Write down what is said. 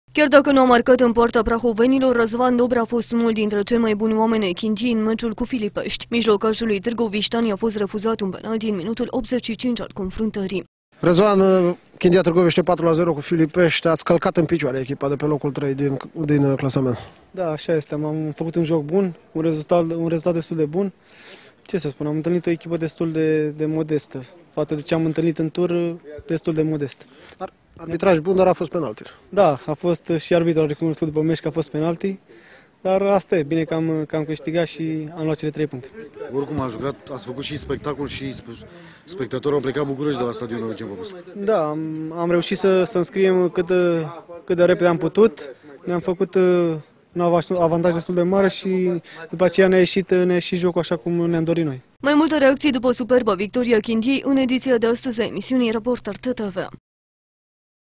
Chiar dacă nu a marcat în poarta prahovenilor, Răzvan Dobra a fost unul dintre cei mai buni oameni ai Chindiei în meciul cu Filipești. Mijlocașul lui Târgovișteni a fost refuzat un penalti în minutul 85 al confruntării. Răzvan, Chindia Târgoviște 4-0 cu Filipești, ați călcat în picioare echipa de pe locul 3 din clasament. Da, așa este, am făcut un joc bun, un rezultat destul de bun. Ce să spun, am întâlnit o echipă destul de modestă, față de ce am întâlnit în tur, destul de modest. Arbitraj bun, dar a fost penalti. Da, a fost și arbitrul a recunoscut după meci că a fost penalti, dar asta e, bine că am câștigat și am luat cele 3 puncte. Oricum a jucat, ați făcut și spectacol și spectatorii au plecat bucuroși de la stadionul Eugen Popescu. Da, am reușit să înscriem cât de repede am putut, ne-am făcut un avantaj destul de mare și după aceea ne-a ieșit jocul așa cum ne-am dorit noi. Mai multe reacții după superba victoria Chindiei în ediția de astăzi a emisiunii Reporter TTV.